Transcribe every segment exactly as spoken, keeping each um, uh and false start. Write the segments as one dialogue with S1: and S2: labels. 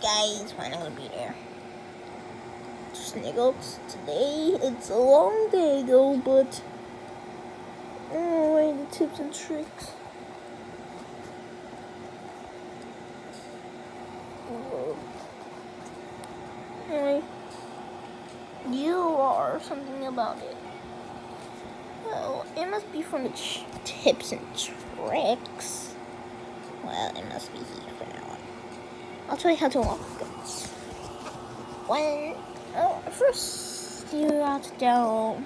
S1: guys, when I'm gonna be there. Sniggles, today it's a long day though, but anyway, the tips and tricks. Anyway, you are something about it. Well, it must be from the ch tips and tricks. Well, it must be here for now on. I'll tell you how to unlock guns. When, oh, first you have to download.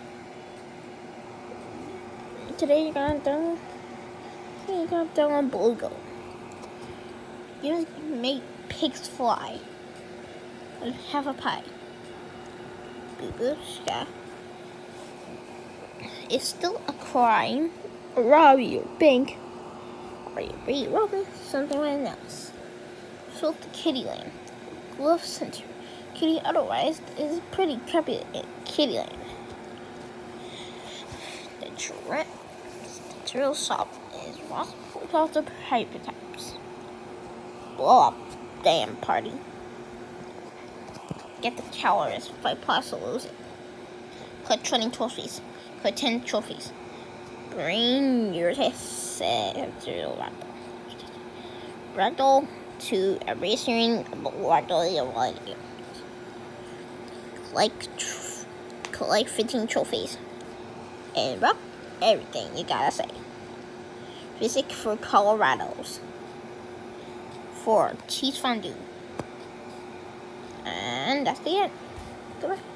S1: Today you're gonna download. You're gonna download Blue. You just make pigs fly. And have a pie. Boo boo sky. It's still a crime. Rob your bank. Or you be robbing something right now. Filth the kitty lane. Glove center. Kitty otherwise is pretty crappy at kitty lane. The drill, the drill shop is responsible for the paper types. Blow up damn party. Get the calories five plus or lose it. Collect twenty trophies. Collect ten trophies. Bring your test to Rattle. Rattle to erasing Rattle your value. Collect, tr collect fifteen trophies. And rock everything you gotta say. Physics for Colorados. For cheese fondue. And that's the end. Goodbye.